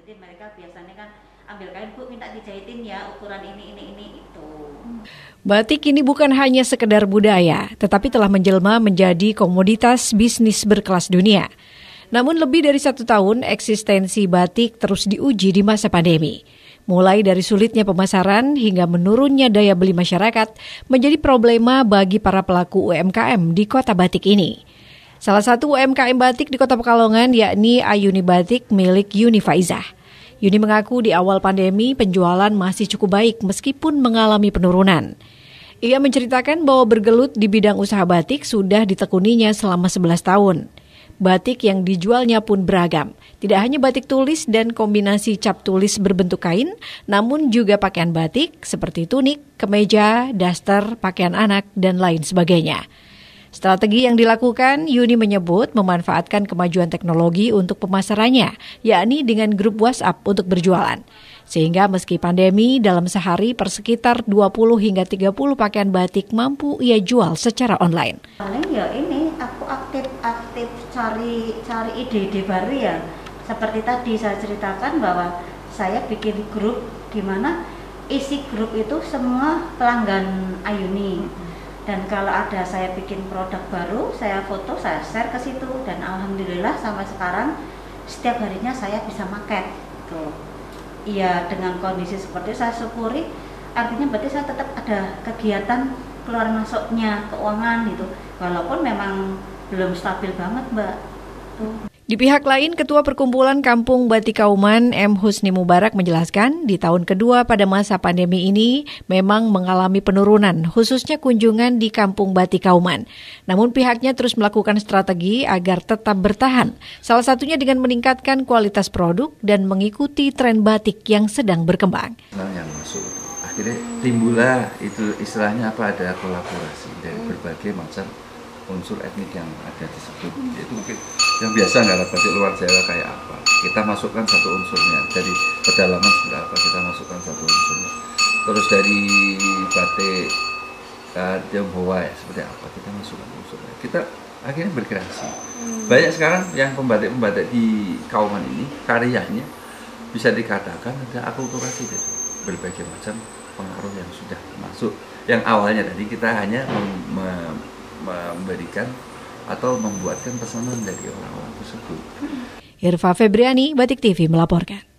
Jadi mereka biasanya kan ambil kain, Bu, minta dijahitin ya ukuran ini itu. Batik kini bukan hanya sekedar budaya, tetapi telah menjelma menjadi komoditas bisnis berkelas dunia. Namun lebih dari 1 tahun eksistensi batik terus diuji di masa pandemi. Mulai dari sulitnya pemasaran hingga menurunnya daya beli masyarakat menjadi problema bagi para pelaku UMKM di kota batik ini. Salah satu UMKM batik di Kota Pekalongan yakni Ayuni Batik milik Yuni Faizah. Yuni mengaku di awal pandemi penjualan masih cukup baik meskipun mengalami penurunan. Ia menceritakan bahwa bergelut di bidang usaha batik sudah ditekuninya selama 11 tahun. Batik yang dijualnya pun beragam. Tidak hanya batik tulis dan kombinasi cap tulis berbentuk kain, namun juga pakaian batik seperti tunik, kemeja, daster, pakaian anak, dan lain sebagainya. Strategi yang dilakukan, Yuni menyebut memanfaatkan kemajuan teknologi untuk pemasarannya, yakni dengan grup WhatsApp untuk berjualan. Sehingga meski pandemi, dalam sehari per sekitar 20 hingga 30 pakaian batik mampu ia jual secara online. Paling ya ini, aku aktif cari ide-ide baru ya. Seperti tadi saya ceritakan bahwa saya bikin grup di mana isi grup itu semua pelanggan Ayuni. Dan kalau ada saya bikin produk baru, saya foto, saya share ke situ. Dan alhamdulillah sampai sekarang setiap harinya saya bisa market. Gitu. Iya, dengan kondisi seperti itu saya syukuri. Artinya berarti saya tetap ada kegiatan keluar masuknya keuangan gitu. Walaupun memang belum stabil banget, Mbak. Tuh. Di pihak lain, Ketua Perkumpulan Kampung Batik Kauman M. Husni Mubarak menjelaskan di tahun kedua pada masa pandemi ini memang mengalami penurunan, khususnya kunjungan di Kampung Batik Kauman. Namun pihaknya terus melakukan strategi agar tetap bertahan, salah satunya dengan meningkatkan kualitas produk dan mengikuti tren batik yang sedang berkembang. Yang masuk, akhirnya timbullah itu istilahnya apa, ada kolaborasi dari berbagai macam unsur etnik yang ada disebut. Itu mungkin yang biasa nggak ada batik luar Jawa kayak apa, kita masukkan satu unsurnya, dari pedalaman seperti apa kita masukkan satu unsurnya, terus dari batik Tionghoa ya seperti apa kita masukkan unsurnya, kita akhirnya berkreasi. Banyak sekarang yang pembatik-pembatik di Kauman ini karyanya bisa dikatakan ada akulturasi dari berbagai macam pengaruh yang sudah masuk, yang awalnya tadi kita hanya memberikan atau membuatkan pesanan dari orang-orang tersebut. Irva Febriani, Batik TV melaporkan.